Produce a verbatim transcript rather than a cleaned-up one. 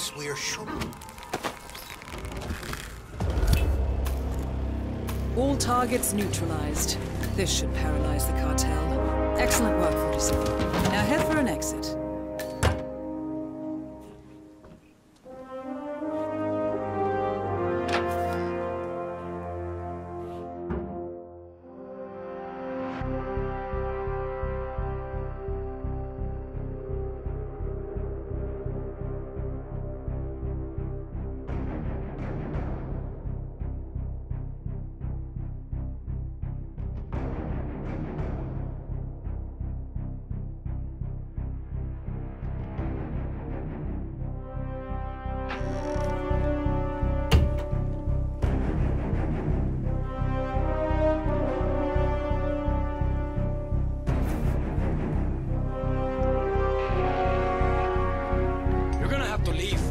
guess we're sure. All targets neutralized. This should paralyze the cartel. Excellent work, forty-seven. Now head for an exit. To leave.